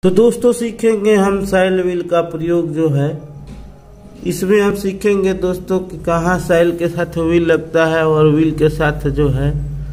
तो दोस्तों सीखेंगे हम साइल व्हील का प्रयोग जो है, इसमें हम सीखेंगे दोस्तों कि कहाँ साइल के साथ व्हील लगता है और व्हील के साथ जो है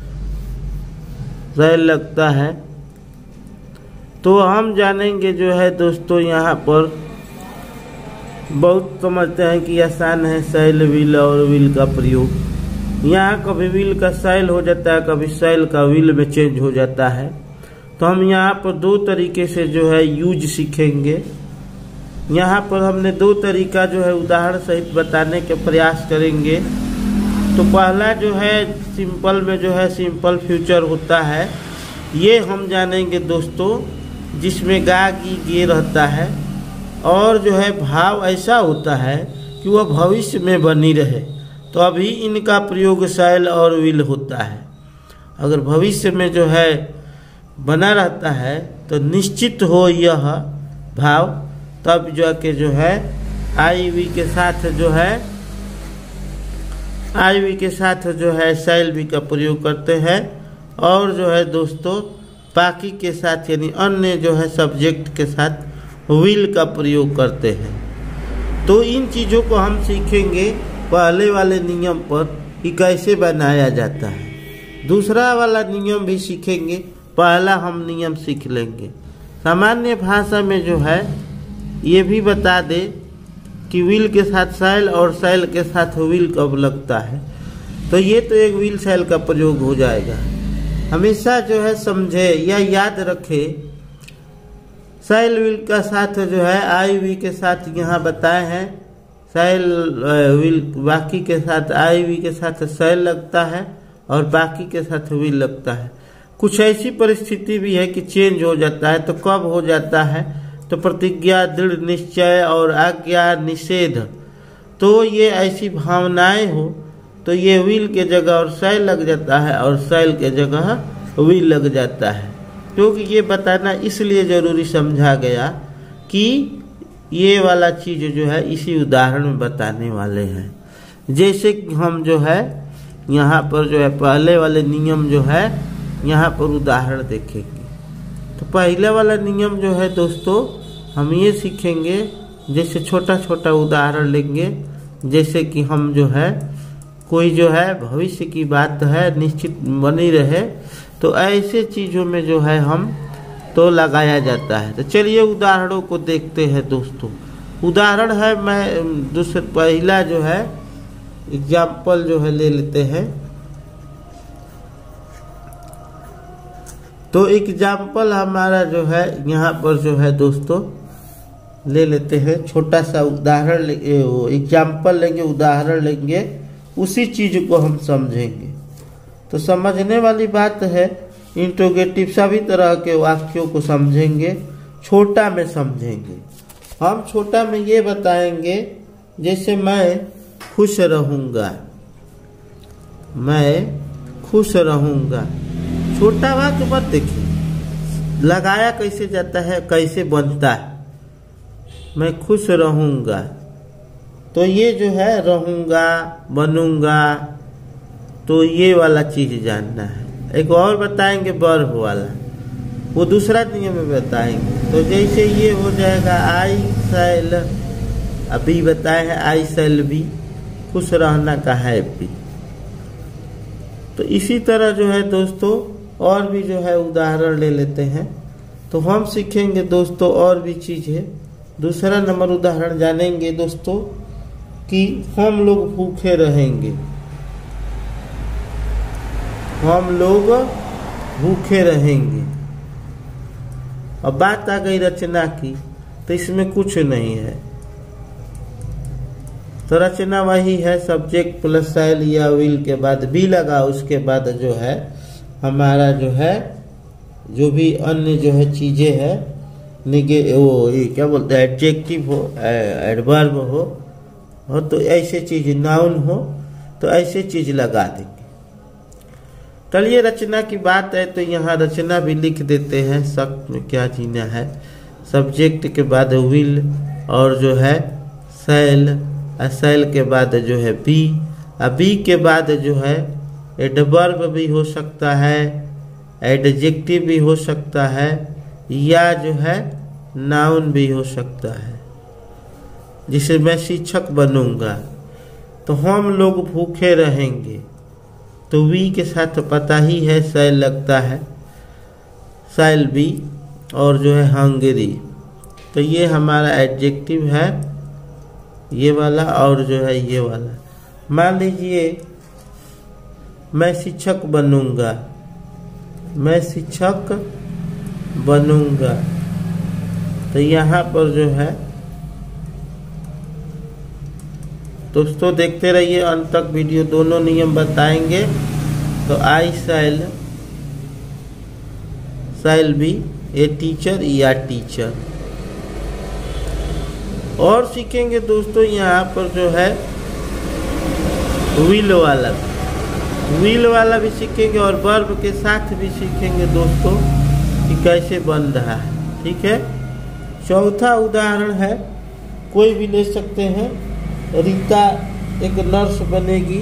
साइल लगता है। तो हम जानेंगे जो है दोस्तों, यहाँ पर बहुत समझते हैं कि आसान है साइल व्हील और व्हील का प्रयोग। यहाँ कभी व्हील का साइल हो जाता है, कभी साइल का व्हील में चेंज हो जाता है। तो हम यहाँ पर दो तरीके से जो है यूज सीखेंगे। यहाँ पर हमने दो तरीका जो है उदाहरण सहित बताने के प्रयास करेंगे। तो पहला जो है सिंपल में जो है सिंपल फ्यूचर होता है, ये हम जानेंगे दोस्तों, जिसमें गा गी गे रहता है और जो है भाव ऐसा होता है कि वह भविष्य में बनी रहे। तो अभी इनका प्रयोग साइल और व्हील होता है। अगर भविष्य में जो है बना रहता है तो निश्चित हो यह भाव, तब जाके जो है आई वी के साथ जो है साइल वी का प्रयोग करते हैं। और जो है दोस्तों बाकी के साथ यानी अन्य जो है सब्जेक्ट के साथ व्हील का प्रयोग करते हैं। तो इन चीज़ों को हम सीखेंगे पहले वाले नियम पर कि कैसे बनाया जाता है। दूसरा वाला नियम भी सीखेंगे, पहला हम नियम सीख लेंगे। सामान्य भाषा में जो है ये भी बता दे कि व्हील के साथ साइल और साइल के साथ व्हील कब लगता है। तो ये तो एक व्हील साइल का प्रयोग हो जाएगा। हमेशा जो है समझे या याद रखे, साइल व्हील का साथ जो है आई वी के साथ यहाँ बताए हैं साइल व्हील, बाकी के साथ आई वी के साथ साइल लगता है और बाकी के साथ व्हील लगता है। कुछ ऐसी परिस्थिति भी है कि चेंज हो जाता है। तो कब हो जाता है? तो प्रतिज्ञा, दृढ़ निश्चय और आज्ञा निषेध। तो ये ऐसी भावनाएं हो तो ये व्हील के जगह और साइल लग जाता है और साइल के जगह व्हील लग जाता है। क्योंकि ये बताना इसलिए जरूरी समझा गया कि ये वाला चीज जो है इसी उदाहरण में बताने वाले हैं। जैसे कि हम जो है यहाँ पर जो है पहले वाले नियम जो है यहाँ पर उदाहरण देखेंगे। तो पहले वाला नियम जो है दोस्तों हम ये सीखेंगे, जैसे छोटा छोटा उदाहरण लेंगे। जैसे कि हम जो है कोई जो है भविष्य की बात है निश्चित बनी रहे, तो ऐसे चीज़ों में जो है हम तो लगाया जाता है। तो चलिए उदाहरणों को देखते हैं दोस्तों। उदाहरण है मैं दूसरा पहला जो है एग्जाम्पल जो है ले लेते हैं। तो एग्जाम्पल हमारा जो है यहाँ पर जो है दोस्तों ले लेते हैं, छोटा सा उदाहरण एग्जाम्पल लेंगे, उदाहरण लेंगे, उसी चीज को हम समझेंगे। तो समझने वाली बात है, इंट्रोगेटिव सभी तरह के वाक्यों को समझेंगे, छोटा में समझेंगे। हम छोटा में ये बताएंगे, जैसे मैं खुश रहूंगा, मैं खुश रहूंगा। छोटा वाक्य मत देखिए, लगाया कैसे जाता है, कैसे बनता है। मैं खुश रहूंगा, तो ये जो है रहूंगा, बनूंगा, तो ये वाला चीज जानना है। एक और बताएंगे वर्ब वाला, वो दूसरा नियम में बताएंगे। तो जैसे ये हो जाएगा आई सैल, अभी बताए हैं आई सैल भी, खुश रहना का है भी। तो इसी तरह जो है दोस्तों और भी जो है उदाहरण ले लेते हैं। तो हम सीखेंगे दोस्तों और भी चीजें। दूसरा नंबर उदाहरण जानेंगे दोस्तों कि हम लोग भूखे रहेंगे, हम लोग भूखे रहेंगे। अब बात आ गई रचना की, तो इसमें कुछ नहीं है। तो रचना वही है, सब्जेक्ट प्लस साइल या व्हील के बाद भी लगा, उसके बाद जो है हमारा जो है जो भी अन्य जो है चीजें है, वो ये क्या बोलते हैं, एडजेक्टिव हो, एडवर्ब हो तो ऐसे चीज, नाउन हो तो ऐसे चीज लगा देंगे। चलिए रचना की बात है तो यहाँ रचना भी लिख देते हैं, शक में क्या जीना है। सब्जेक्ट के बाद व्हील और जो है सैल, सैल के बाद जो है बी के बाद जो है एडवर्ब भी हो सकता है, एडजेक्टिव भी हो सकता है, या जो है नाउन भी हो सकता है। जिसे मैं शिक्षक बनूंगा तो हम लोग भूखे रहेंगे, तो वी के साथ पता ही है शैल लगता है, शैल बी, और जो है हंगरी। तो ये हमारा एडजेक्टिव है ये वाला, और जो है ये वाला। मान लीजिए मैं शिक्षक बनूंगा, मैं शिक्षक बनूंगा, तो यहाँ पर जो है दोस्तों देखते रहिए अंत तक वीडियो, दोनों नियम बताएंगे। तो I shall be a teacher या टीचर। और सीखेंगे दोस्तों यहाँ पर जो है विल वाला भी सीखेंगे, और वर्ब के साथ भी सीखेंगे दोस्तों कि कैसे बन रहा है। ठीक है। चौथा उदाहरण है, कोई भी ले सकते हैं। रीता एक नर्स बनेगी,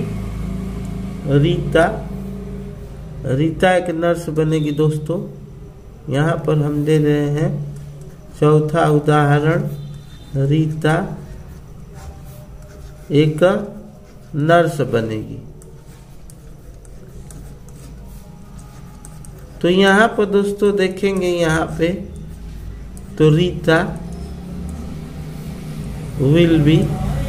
रीता एक नर्स बनेगी दोस्तों। यहाँ पर हम दे रहे हैं चौथा उदाहरण, रीता एक नर्स बनेगी। तो यहाँ पर दोस्तों देखेंगे, यहाँ पे तो रीता विल बी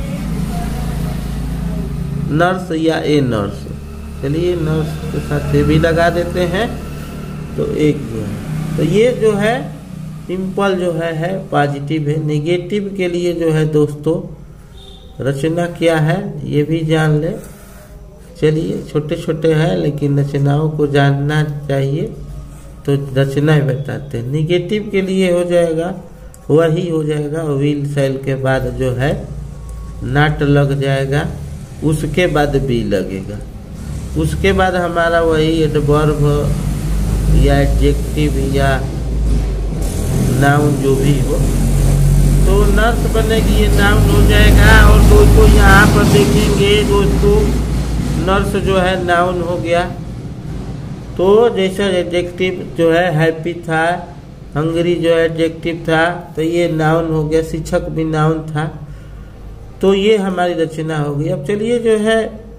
नर्स या ए नर्स। चलिए नर्स के साथ ए भी लगा देते हैं, तो एक जो है, तो ये जो है सिंपल जो है पॉजिटिव है। नेगेटिव के लिए जो है दोस्तों रचना क्या है ये भी जान ले। चलिए छोटे छोटे हैं लेकिन रचनाओं को जानना चाहिए, तो रचना ही बताते हैं। निगेटिव के लिए हो जाएगा, वही हो जाएगा विल शैल के बाद जो है नॉट लग जाएगा, उसके बाद बी लगेगा, उसके बाद हमारा वही एडवर्ब या एडजेक्टिव या नाउन जो भी हो, तो नर्स बनेगी, ये नाउन हो जाएगा। और दोस्तों यहाँ पर देखेंगे दोस्तों नर्स जो है नाउन हो गया। तो जैसा एडजेक्टिव जो है हैप्पी था, हंगरी जो है एडजेक्टिव था, तो ये नाउन हो गया। शिक्षक भी नाउन था, तो ये हमारी रचना हो गई। अब चलिए जो है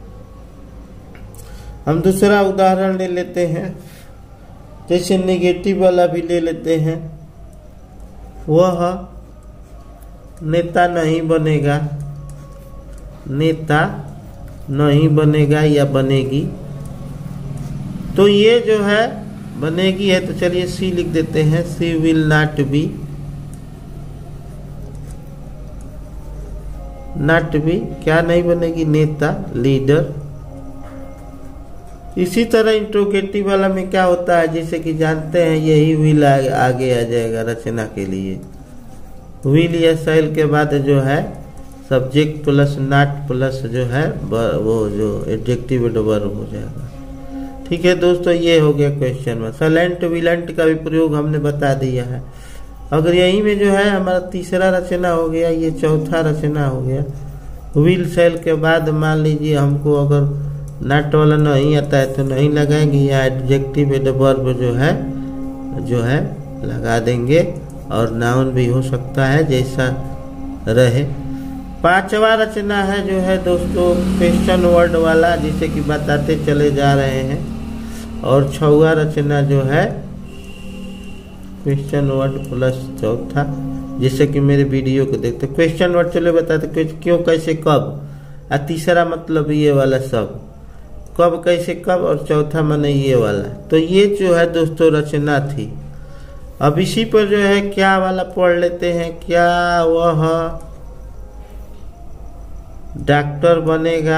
हम दूसरा उदाहरण ले लेते हैं, जैसे नेगेटिव वाला भी ले लेते हैं। वह नेता नहीं बनेगा, नेता नहीं बनेगा या बनेगी, तो ये जो है बनेगी है, तो चलिए सी लिख देते हैं। She will not be, not be क्या नहीं बनेगी, नेता, लीडर। इसी तरह इंट्रोगेटिव वाला में क्या होता है, जैसे कि जानते हैं यही विल आगे आ जाएगा रचना के लिए। विल या शैल के बाद जो है सब्जेक्ट प्लस नॉट प्लस जो है वो जो एडजेक्टिव वर्ब हो जाएगा। ठीक है दोस्तों, ये हो गया क्वेश्चन में। सलेंट विलेंट का भी प्रयोग हमने बता दिया है। अगर यही में जो है हमारा तीसरा रचना हो गया, ये चौथा रचना हो गया। विल शैल के बाद मान लीजिए हमको अगर नॉट वाला नहीं आता है तो नहीं लगाएंगे, या एडजेक्टिव वर्ब जो है लगा देंगे, और नाउन भी हो सकता है जैसा रहे। पांचवा रचना है जो है दोस्तों क्वेश्चन वर्ड वाला, जिसे कि बताते चले जा रहे हैं। और छवा रचना जो है क्वेश्चन वर्ड प्लस चौथा, जिससे कि मेरे वीडियो को देखते क्वेश्चन वर्ड चले बताते क्यों कैसे कब, और तीसरा मतलब ये वाला सब, कब कैसे कब, और चौथा माने ये वाला। तो ये जो है दोस्तों रचना थी। अब इसी पर जो है क्या वाला पढ़ लेते हैं। क्या वह डॉक्टर बनेगा।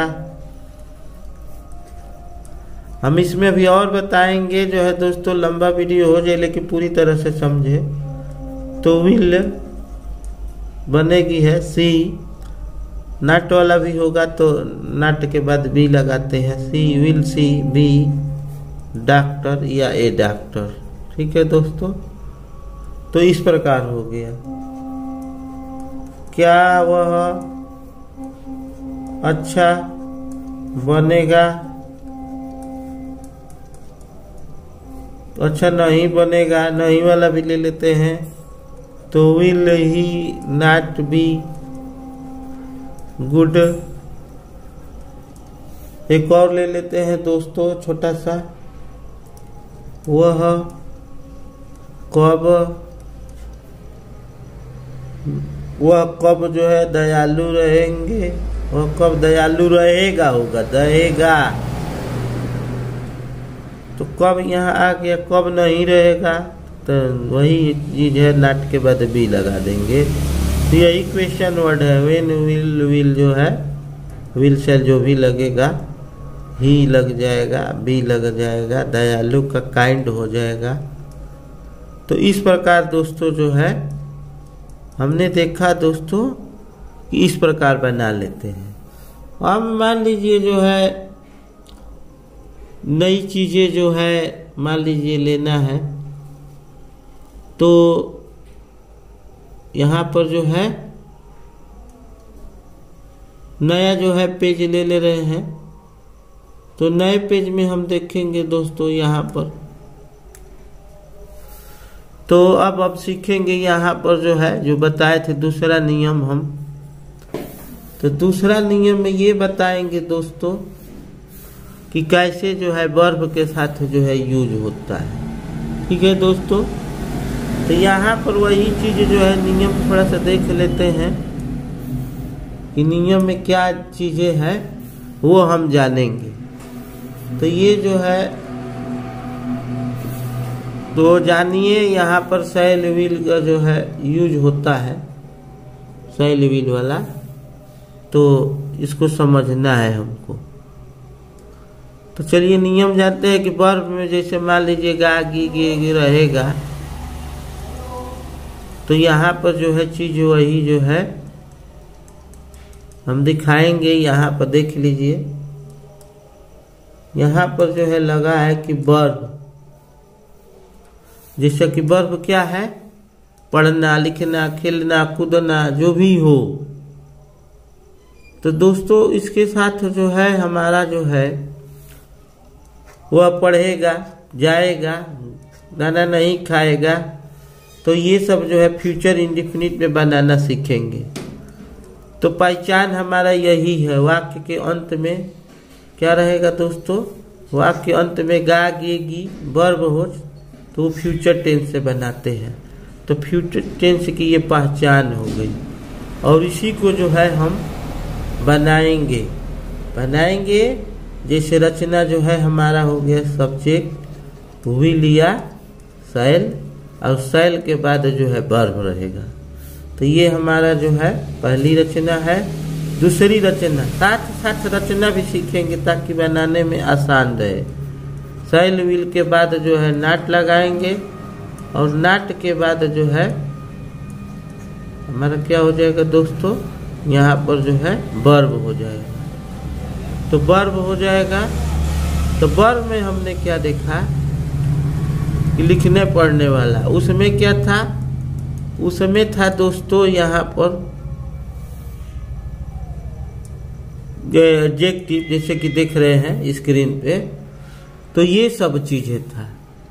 हम इसमें भी और बताएंगे जो है दोस्तों, लंबा वीडियो हो जाए लेकिन पूरी तरह से समझे। तो विल बनेगी है सी, नॉट वाला भी होगा तो नॉट के बाद बी लगाते हैं। She will she be doctor या ए डॉक्टर। ठीक है दोस्तों, तो इस प्रकार हो गया। क्या वह अच्छा बनेगा, अच्छा नहीं बनेगा, नहीं वाला भी ले लेते हैं। तो will he not be good. एक और ले लेते हैं दोस्तों छोटा सा, वह कब जो है दयालु रहेंगे, वह कब दयालु रहेगा, होगा रहेगा। तो कब यहाँ आ गया, कब नहीं रहेगा, तो वही चीज है, नाट के बाद बी लगा देंगे। तो यही क्वेश्चन वर्ड है। व्हेन विल जो है विल से जो भी लगेगा ही लग जाएगा, बी लग जाएगा, दयालु का काइंड हो जाएगा। तो इस प्रकार दोस्तों जो है हमने देखा दोस्तों कि इस प्रकार बना लेते हैं। अब मान लीजिए जो है नई चीजें जो है मान लीजिए लेना है, तो यहाँ पर जो है नया जो है पेज ले रहे हैं। तो नए पेज में हम देखेंगे दोस्तों यहाँ पर, तो अब सीखेंगे यहाँ पर जो है जो बताए थे दूसरा नियम हम। तो दूसरा नियम में ये बताएंगे दोस्तों कि कैसे जो है वर्ब के साथ जो है यूज होता है। ठीक है दोस्तों, तो यहाँ पर वही चीज जो है नियम थोड़ा सा देख लेते हैं कि नियम में क्या चीजें हैं वो हम जानेंगे। तो ये जो है तो जानिए यहाँ पर शैल विल का जो है यूज होता है, शैल विल वाला, तो इसको समझना है हमको। तो चलिए नियम जानते हैं कि वर्ब में जैसे मान लीजिए गा गी रहेगा, तो यहाँ पर जो है चीज वही जो है हम दिखाएंगे। यहाँ पर देख लीजिए, यहाँ पर जो है लगा है कि वर्ब, जैसे कि वर्ब क्या है, पढ़ना, लिखना, खेलना, कूदना, जो भी हो। तो दोस्तों इसके साथ जो है हमारा जो है वह पढ़ेगा, जाएगा, खाना नहीं खाएगा, तो ये सब जो है फ्यूचर इंडेफिनिट में बनाना सीखेंगे। तो पहचान हमारा यही है। वाक्य के अंत में क्या रहेगा दोस्तों, वाक्य अंत में गा गी वर्ब हो तो फ्यूचर टेंस से बनाते हैं। तो फ्यूचर टेंस की ये पहचान हो गई, और इसी को जो है हम बनाएंगे। जैसे रचना जो है हमारा हो गया सब्जेक्ट, विल या शैल, और शैल के बाद जो है वर्ब रहेगा। तो ये हमारा जो है पहली रचना है। दूसरी रचना साथ साथ रचना भी सीखेंगे ताकि बनाने में आसान रहे। शैल विल के बाद जो है नाट लगाएंगे, और नाट के बाद जो है हमारा क्या हो जाएगा दोस्तों, यहाँ पर जो है वर्ब हो जाएगा। तो वर्ब हो जाएगा। तो वर्ब में हमने क्या देखा कि लिखने पढ़ने वाला, उसमें क्या था, उसमें था दोस्तों यहाँ पर एडजेक्टिव, जैसे कि देख रहे हैं स्क्रीन पे। तो ये सब चीजें था।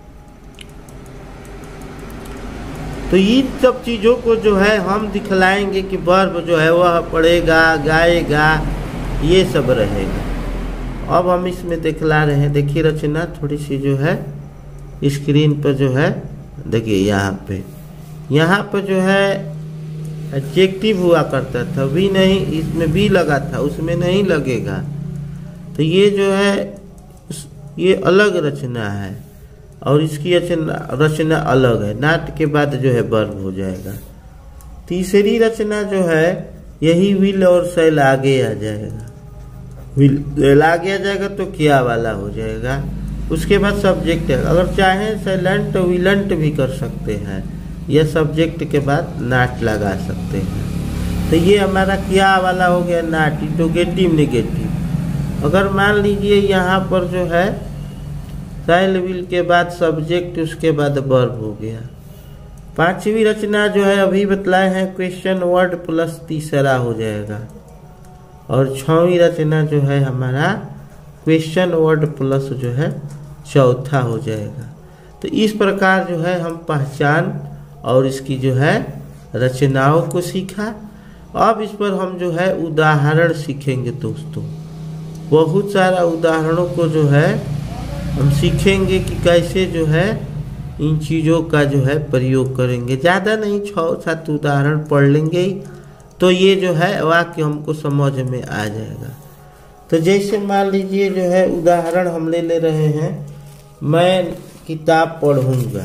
तो इन सब चीजों को जो है हम दिखलाएंगे कि वर्ब जो है वह पढ़ेगा, गाएगा, ये सब रहेगा। अब हम इसमें दिखला रहे हैं, देखिए रचना थोड़ी सी जो है स्क्रीन पर जो है देखिए यहाँ पे जो है एडजेक्टिव हुआ करता था, भी नहीं, इसमें भी लगा था, उसमें नहीं लगेगा। तो ये जो है ये अलग रचना है, और इसकी रचना अलग है। नाट के बाद जो है वर्ब हो जाएगा। तीसरी रचना जो है यही विल और शैल आगे आ जाएगा। विल आगे आ जाएगा तो क्या वाला हो जाएगा। उसके बाद सब्जेक्ट है, अगर चाहें साइलेंट विलेंट भी कर सकते हैं, यह सब्जेक्ट के बाद नाट लगा सकते हैं। तो ये हमारा क्या वाला हो गया, नाट, इंटरोगेटिव नेगेटिव। अगर मान लीजिए यहाँ पर जो है शैल विल के बाद सब्जेक्ट, उसके बाद वर्ब हो गया। पांचवी रचना जो है अभी बतलाए हैं क्वेश्चन वर्ड प्लस तीसरा हो जाएगा, और छवी रचना जो है हमारा क्वेश्चन वर्ड प्लस जो है चौथा हो जाएगा। तो इस प्रकार जो है हम पहचान और इसकी जो है रचनाओं को सीखा। अब इस पर हम जो है उदाहरण सीखेंगे दोस्तों। बहुत सारा उदाहरणों को जो है हम सीखेंगे कि कैसे जो है इन चीज़ों का जो है प्रयोग करेंगे। ज़्यादा नहीं, 6-7 उदाहरण पढ़ लेंगे ही तो ये जो है वाक्य हमको समझ में आ जाएगा। तो जैसे मान लीजिए जो है उदाहरण हम ले रहे हैं, मैं किताब पढ़ूंगा,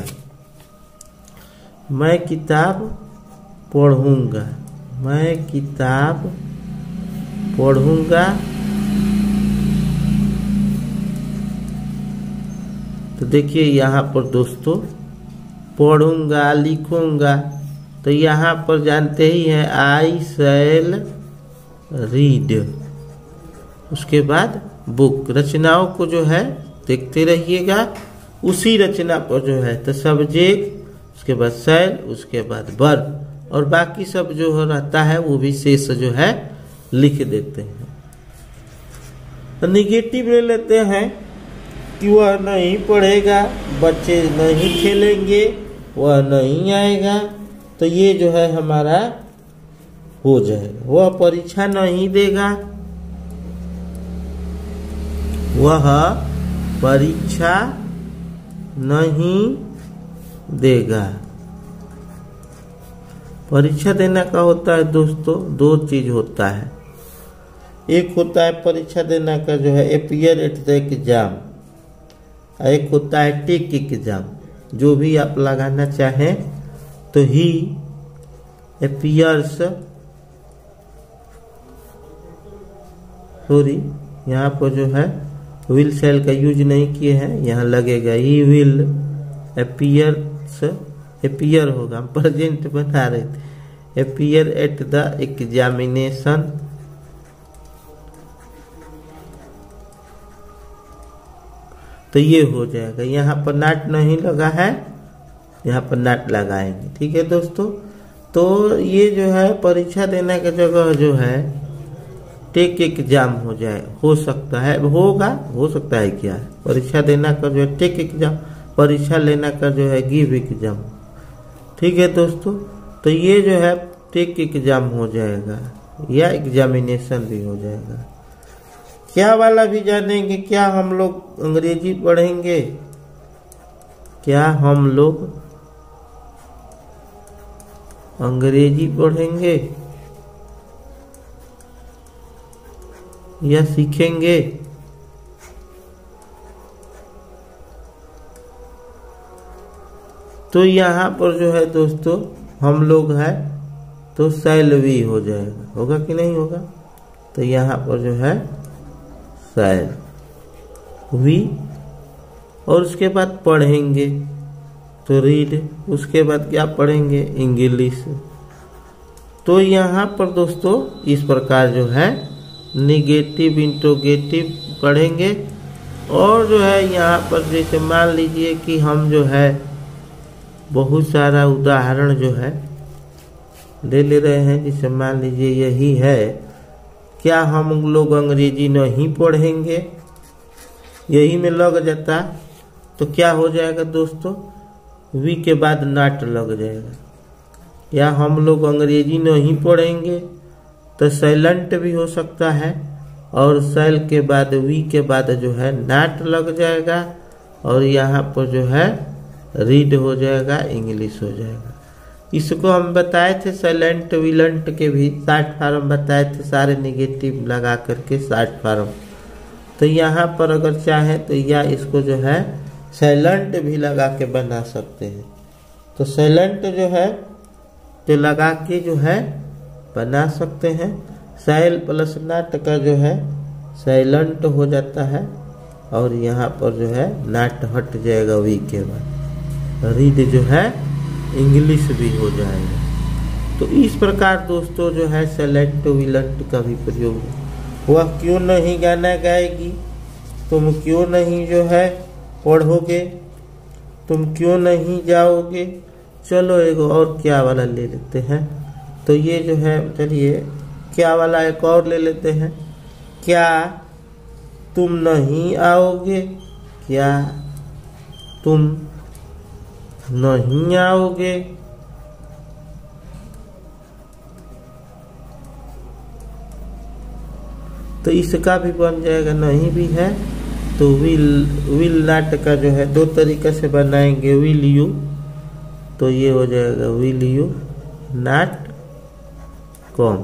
मैं किताब पढ़ूंगा, मैं किताब पढ़ूंगा। तो देखिए यहाँ पर दोस्तों पढ़ूंगा, लिखूंगा, तो यहाँ पर जानते ही हैं आई शैल रीड। उसके बाद बुक। रचनाओं को जो है देखते रहिएगा, उसी रचना पर जो है तो सब्जेक्ट, उसके बाद शैल, उसके बाद वर्ब, और बाकी सब जो हो रहता है वो भी शेष जो है लिख देते हैं। तो निगेटिव ले लेते हैं कि वह नहीं पढ़ेगा, बच्चे नहीं खेलेंगे, वह नहीं आएगा, तो ये जो है हमारा हो जाएगा। वह परीक्षा नहीं देगा, वह परीक्षा नहीं देगा। परीक्षा देना का होता है दोस्तों 2 चीज होता है। एक होता है परीक्षा देना का जो है अपीयर एट द एग्जाम, एक होता है टेक एग्जाम। जो भी आप लगाना चाहें तो ही अपीयर्स, सॉरी यहाँ पर जो है विल शैल का यूज नहीं किए हैं, यहाँ लगेगा ही विल अपीयर्स, अपीयर होगा, हम प्रेजेंट बना रहे थे, अपीयर एट द एग्जामिनेशन। तो ये हो जाएगा। यहाँ पर नाट नहीं लगा है, यहाँ पर नाट लगाएंगे। ठीक है दोस्तों, तो ये जो है परीक्षा देने की जगह जो है टेक एग्जाम हो जाए, हो सकता है, होगा, हो सकता है क्या है, परीक्षा देना का जो है टेक एग्जाम, परीक्षा लेना का जो है गिव एग्जाम। ठीक है दोस्तों, तो ये जो है टेक एग्जाम हो जाएगा या एग्जामिनेशन भी हो जाएगा। क्या वाला भी जानेंगे, क्या हम लोग अंग्रेजी पढ़ेंगे, क्या हम लोग अंग्रेजी पढ़ेंगे या सीखेंगे? तो यहाँ पर जो है दोस्तों हम लोग है तो शैल भी हो जाएगा, होगा कि नहीं होगा? तो यहाँ पर जो है शैल वी, और उसके बाद पढ़ेंगे तो रीड, उसके बाद क्या पढ़ेंगे इंग्लिश। तो यहाँ पर दोस्तों इस प्रकार जो है निगेटिव इंट्रोगेटिव पढ़ेंगे। और जो है यहाँ पर जैसे मान लीजिए कि हम जो है बहुत सारा उदाहरण जो है ले रहे हैं, जैसे मान लीजिए यही है, क्या हम लोग अंग्रेजी नहीं पढ़ेंगे, यही में लग जाता तो क्या हो जाएगा दोस्तों, वी के बाद नाट लग जाएगा। या हम लोग अंग्रेजी नहीं पढ़ेंगे तो साइलेंट भी हो सकता है, और सैल के बाद वी के बाद जो है नाट लग जाएगा, और यहाँ पर जो है रीड हो जाएगा, इंग्लिश हो जाएगा। इसको हम बताए थे साइलेंट विलेंट के भी 60 फार्म बताए थे, सारे निगेटिव लगा करके 60 फार्म। तो यहाँ पर अगर चाहें तो या इसको जो है साइलेंट भी लगा के बना सकते हैं। तो साइलेंट जो है तो लगा के जो है बना सकते हैं। साइल प्लस नाट का जो है साइलेंट हो जाता है, और यहाँ पर जो है नाट हट जाएगा वी के बाद, रीड जो है इंग्लिश भी हो जाएगा। तो इस प्रकार दोस्तों जो है साइलेंट विलेंट का भी प्रयोग है। वह क्यों नहीं गाना गाएगी, तुम क्यों नहीं जो है पढ़ोगे, तुम क्यों नहीं जाओगे। चलो एक और क्या वाला ले लेते हैं। तो ये जो है चलिए क्या वाला एक और ले लेते हैं। क्या तुम नहीं आओगे, क्या तुम नहीं आओगे। तो इसका भी बन जाएगा, नहीं भी है तो विल नॉट का जो है दो तरीका से बनाएंगे। विल यू, तो ये हो जाएगा विल यू नॉट कम।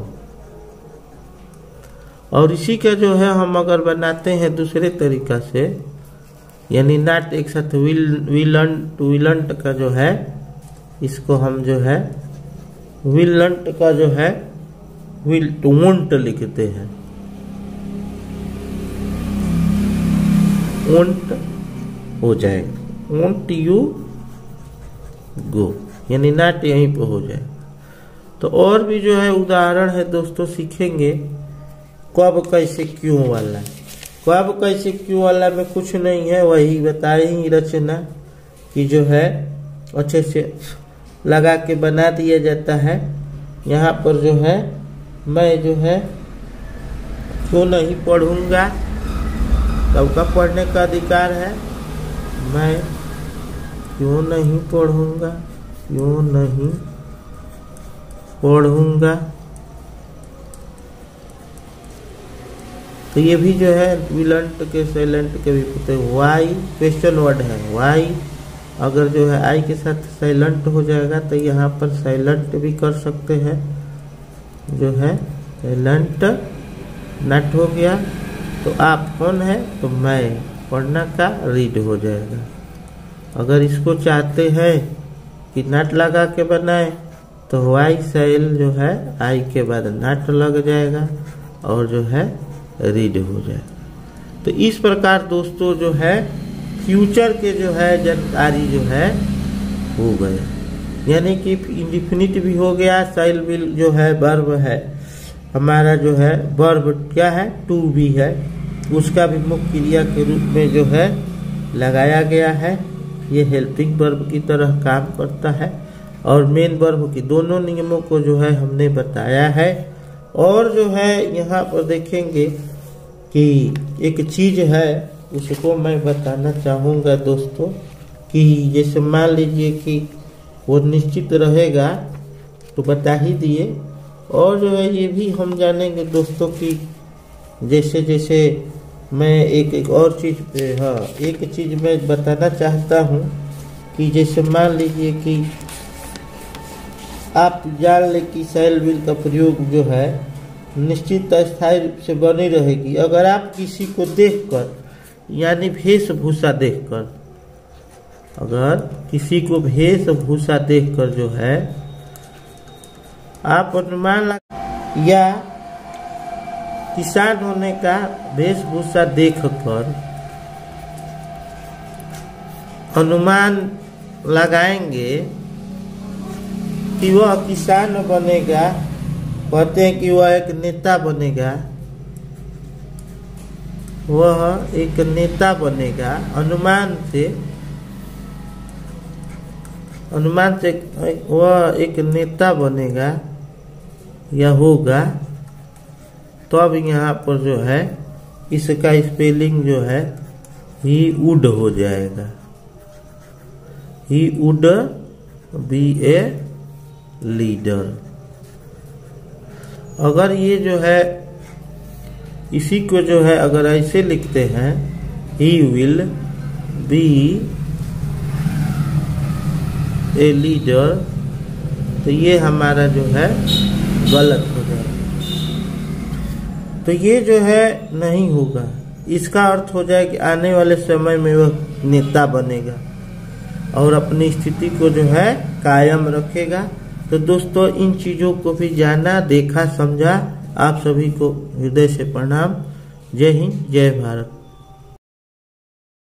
और इसी का जो है हम अगर बनाते हैं दूसरे तरीका से, यानी नॉट एक साथ विलंट का जो है, इसको हम जो है विलंट का जो है विल वोंट लिखते हैं। वोंट हो जाएगा, वोंट यू गो, यानी नॉट यहीं पे हो जाएगा। तो और भी जो है उदाहरण है दोस्तों सीखेंगे। कब कैसे क्यों वाला, कब कैसे क्यों वाला में कुछ नहीं है, वही बताएंगे रचना कि जो है अच्छे से लगा के बना दिया जाता है। यहाँ पर जो है मैं जो है क्यों नहीं पढ़ूंगा, सबका पढ़ने का अधिकार है। मैं क्यों नहीं पढ़ूंगा, क्यों नहीं पढ़ूंगा, तो ये भी जो है विलंट के साइलेंट के भी होते हैं। वाई क्वेश्चन वर्ड है, वाई अगर जो है आई के साथ साइलेंट हो जाएगा तो यहाँ पर साइलेंट भी कर सकते हैं, जो है साइलेंट नॉट हो गया। तो आप कौन है, तो मैं पढ़ना का रीड हो जाएगा। अगर इसको चाहते हैं कि नॉट लगा के बनाए तो वाई साइल जो है आई के बाद नॉट लग जाएगा और जो है रीड हो जाएगा। तो इस प्रकार दोस्तों जो है फ्यूचर के जो है जानकारी जो है हो गया, यानी कि इंडिफिनिट भी हो गया। साइल विल जो है वर्ब है हमारा, जो है वर्ब क्या है, टू भी है, उसका भी मुख्य क्रिया के रूप में जो है लगाया गया है। ये हेल्पिंग वर्ब की तरह काम करता है और मेन वर्ब की दोनों नियमों को जो है हमने बताया है। और जो है यहाँ पर देखेंगे कि एक चीज है उसको मैं बताना चाहूँगा दोस्तों, कि जैसे मान लीजिए कि वो निश्चित रहेगा तो बता ही दिए। और जो है ये भी हम जानेंगे दोस्तों कि जैसे जैसे मैं एक और चीज पे, हाँ एक चीज मैं बताना चाहता हूँ कि जैसे मान लीजिए कि आप जान ले कि शैल विल का प्रयोग जो है निश्चित स्थायी रूप से बनी रहेगी। अगर आप किसी को देखकर, यानी वेशभूषा देखकर, अगर किसी को वेशभूषा देखकर जो है आप अनुमान लगा, या किसान होने का वेशभूषा देखकर अनुमान लगाएंगे कि वह किसान बनेगा, कहते हैं कि वह एक नेता बनेगा, वह एक नेता बनेगा। अनुमान से वह एक नेता बनेगा या होगा, तो अब यहाँ पर जो है इसका स्पेलिंग जो है ही वुड हो जाएगा। He would be a leader. अगर ये जो है इसी को जो है अगर ऐसे लिखते हैं he will be a leader, तो ये हमारा जो है गलत हो जाएगा। तो ये जो है नहीं होगा, इसका अर्थ हो जाए कि आने वाले समय में वह नेता बनेगा और अपनी स्थिति को जो है कायम रखेगा। तो दोस्तों इन चीज़ों को भी जाना, देखा, समझा। आप सभी को हृदय से प्रणाम। जय हिंद, जय भारत।